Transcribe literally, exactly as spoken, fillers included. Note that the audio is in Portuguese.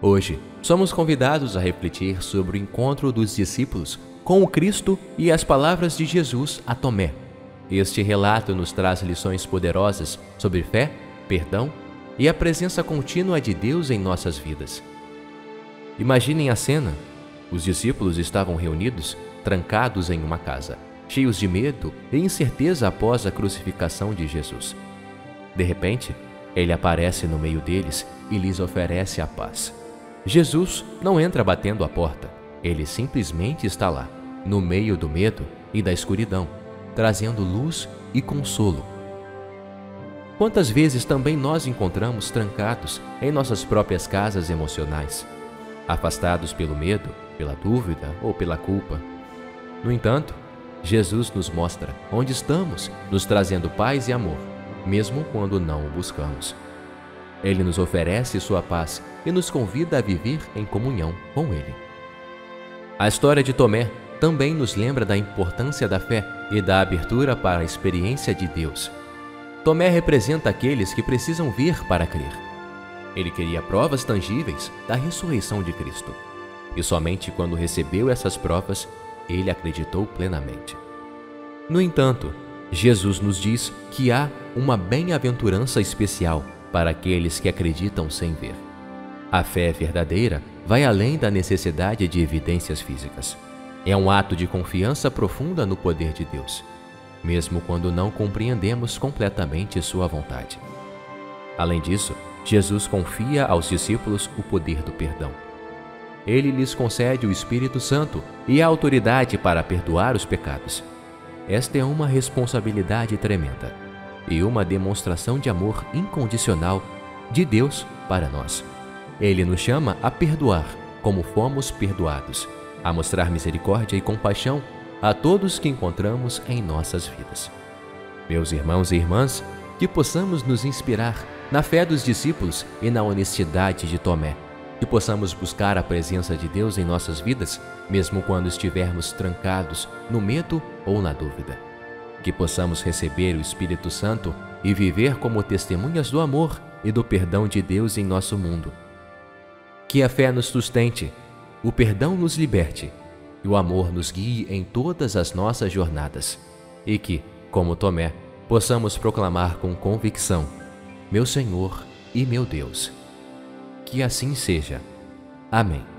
Hoje, somos convidados a refletir sobre o encontro dos discípulos com o Cristo e as palavras de Jesus a Tomé. Este relato nos traz lições poderosas sobre fé, perdão e a presença contínua de Deus em nossas vidas. Imaginem a cena. Os discípulos estavam reunidos, trancados em uma casa, cheios de medo e incerteza após a crucificação de Jesus. De repente, ele aparece no meio deles e lhes oferece a paz. Jesus não entra batendo a porta, ele simplesmente está lá, no meio do medo e da escuridão, trazendo luz e consolo. Quantas vezes também nós encontramos trancados em nossas próprias casas emocionais, afastados pelo medo, pela dúvida ou pela culpa? No entanto, Jesus nos mostra onde estamos, nos trazendo paz e amor, mesmo quando não o buscamos. Ele nos oferece sua paz e nos convida a viver em comunhão com Ele. A história de Tomé também nos lembra da importância da fé e da abertura para a experiência de Deus. Tomé representa aqueles que precisam ver para crer. Ele queria provas tangíveis da ressurreição de Cristo. E somente quando recebeu essas provas, ele acreditou plenamente. No entanto, Jesus nos diz que há uma bem-aventurança especial para aqueles que acreditam sem ver. A fé verdadeira vai além da necessidade de evidências físicas. É um ato de confiança profunda no poder de Deus, mesmo quando não compreendemos completamente sua vontade. Além disso, Jesus confia aos discípulos o poder do perdão. Ele lhes concede o Espírito Santo e a autoridade para perdoar os pecados. Esta é uma responsabilidade tremenda e uma demonstração de amor incondicional de Deus para nós. Ele nos chama a perdoar como fomos perdoados, a mostrar misericórdia e compaixão a todos que encontramos em nossas vidas. Meus irmãos e irmãs, que possamos nos inspirar na fé dos discípulos e na honestidade de Tomé, que possamos buscar a presença de Deus em nossas vidas, mesmo quando estivermos trancados no medo ou na dúvida. Que possamos receber o Espírito Santo e viver como testemunhas do amor e do perdão de Deus em nosso mundo. Que a fé nos sustente, o perdão nos liberte e o amor nos guie em todas as nossas jornadas. E que, como Tomé, possamos proclamar com convicção: meu Senhor e meu Deus. Que assim seja. Amém.